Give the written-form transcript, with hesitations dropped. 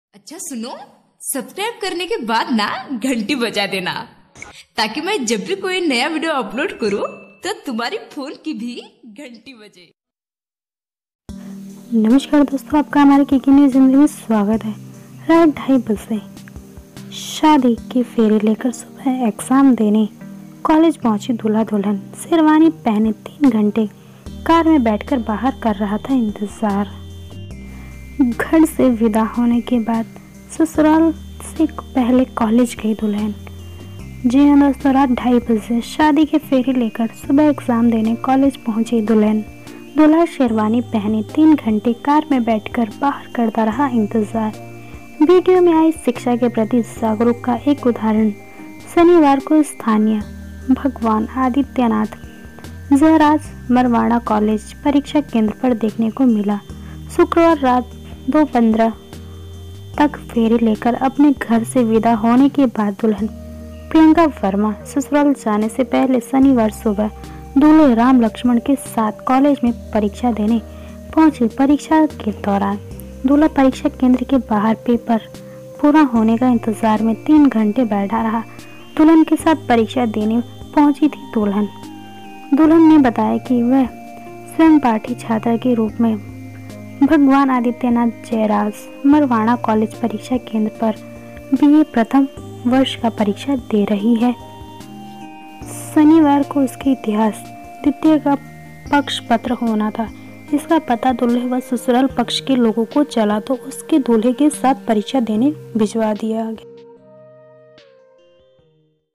अच्छा सुनो, सब्सक्राइब करने के बाद ना घंटी बजा देना, ताकि मैं जब भी कोई नया वीडियो अपलोड करूं तो तुम्हारी फोन की भी घंटी बजे। नमस्कार दोस्तों, आपका हमारे केके न्यूज़ जिंदगी में स्वागत है। रात 2:30 बजे शादी की फेरी लेकर सुबह एग्जाम देने कॉलेज पहुंची दूल्हा दुल्हन। शेरवानी पहने 3 घंटे कार में बैठकर बाहर कर रहा था इंतजार। घर से विदा होने के बाद ससुराल से पहले कॉलेज गई दुल्हन। जी हाँ दोस्तों, रात 2:30 बजे शादी की फेरी लेकर सुबह एग्जाम देने कॉलेज पहुंची दुल्हन। दूल्हा शेरवानी पहने 3 घंटे कार में बैठकर बाहर करता रहा इंतजार। वीडियो में आई शिक्षा के प्रति जागरूक का एक उदाहरण शनिवार को स्थानीय भगवान आदित्यनाथ जयराज मरवाड़ा कॉलेज परीक्षा केंद्र पर देखने को मिला। शुक्रवार रात 2:15 तक फेरी लेकर अपने घर से विदा होने के बाद दुल्हन प्रियंका वर्मा ससुराल जाने से पहले शनिवार सुबह दूल्हे राम लक्ष्मण के साथ कॉलेज में परीक्षा देने पहुंची। परीक्षा के दौरान दूल्हा परीक्षा केंद्र के बाहर पेपर पूरा होने का इंतजार में 3 घंटे बैठा रहा। दुल्हन के साथ परीक्षा देने पहुंची थी दुल्हन ने बताया कि वह स्वयं पाठी छात्रा के रूप में भगवान आदित्यनाथ जयराज मरवाड़ा कॉलेज परीक्षा केंद्र पर बीए प्रथम वर्ष का परीक्षा दे रही है। शनिवार को उसके इतिहास द्वितीय का पक्ष पत्र होना था। इसका पता दूल्हे व ससुराल पक्ष के लोगों को चला तो उसके दूल्हे के साथ परीक्षा देने भिजवा दिया गया।